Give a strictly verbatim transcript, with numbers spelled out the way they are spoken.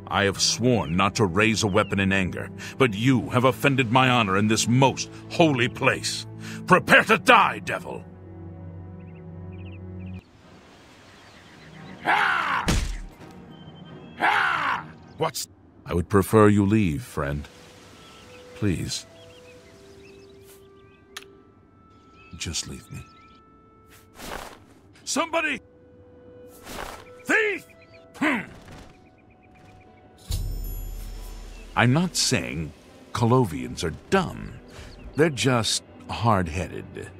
I have sworn not to raise a weapon in anger, but you have offended my honor in this most holy place. Prepare to die, devil! Ah! Ah! What's... I would prefer you leave, friend. Please. Just leave me. Somebody! Thief! Hmm. I'm not saying Colovians are dumb. They're just hard-headed.